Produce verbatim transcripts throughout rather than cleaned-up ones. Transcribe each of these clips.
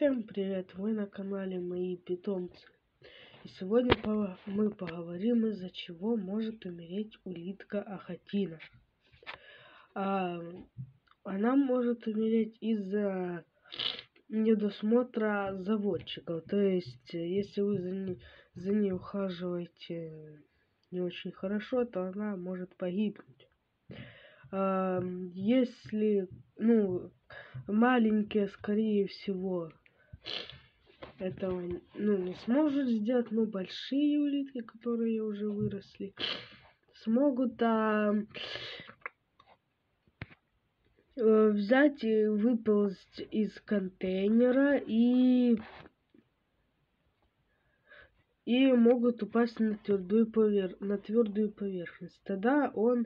Всем привет! Вы на канале Мои питомцы. И сегодня мы поговорим, из-за чего может умереть улитка Ахатина. А, она может умереть из-за недосмотра заводчиков. То есть, если вы за ней, за ней ухаживаете не очень хорошо, то она может погибнуть. А, если, ну, маленькие, скорее всего, этого ну, не сможет сделать, но большие улитки, которые уже выросли, смогут а, взять и выползть из контейнера и и могут упасть на твердую повер... на твердую поверхность. Тогда он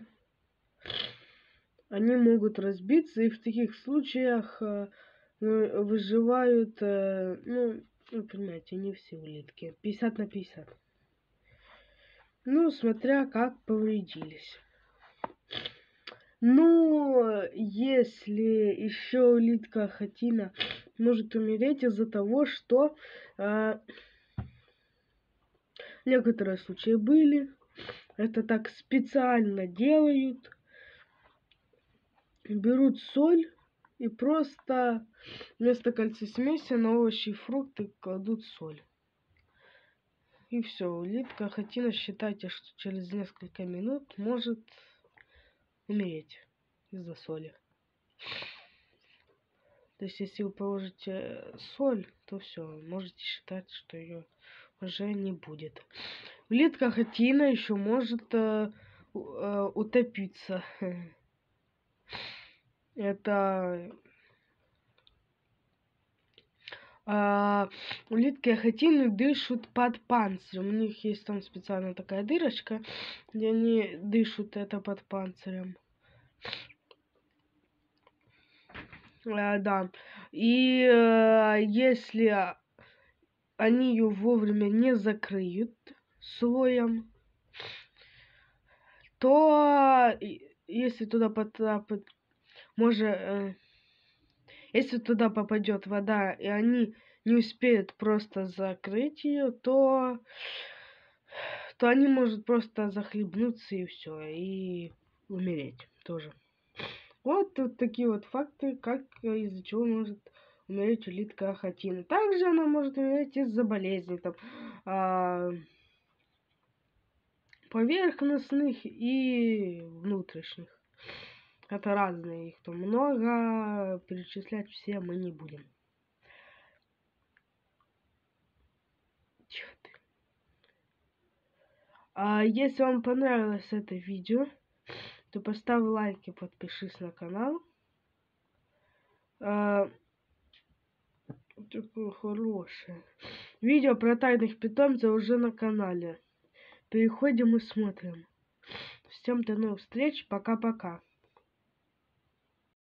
они могут разбиться, и в таких случаях а, выживают, а, ну, вы понимаете, не все улитки. пятьдесят на пятьдесят. Ну, смотря как повредились. Ну, если еще улитка Ахатина может умереть из-за того, что а, некоторые случаи были. Это так специально делают. Берут соль и просто вместо кальций-смеси на овощи и фрукты кладут соль. И все, улитка Ахатина, считайте, что через несколько минут может умереть из-за соли. То есть, если вы положите соль, то все, можете считать, что ее уже не будет. Улитка Ахатина еще может э, э, утопиться. Это А, улитки Ахатины дышат под панцирем. У них есть там специально такая дырочка, где они дышат это под панцирем. А, да. И а, если они ее вовремя не закрыют слоем, то если туда потапать, может, э, если туда попадет вода, и они не успеют просто закрыть ее, то, то они могут просто захлебнуться и все, и умереть тоже. Вот, вот такие вот факты, как из-за чего может умереть улитка Ахатина. Также она может умереть из-за болезней, там, а, поверхностных и внутренних. Это разные, их там много, перечислять все мы не будем. А если вам понравилось это видео, то поставь лайк и подпишись на канал. А, такое хорошее видео про тайных питомцев уже на канале. Переходим и смотрим. Всем до новых встреч, пока-пока.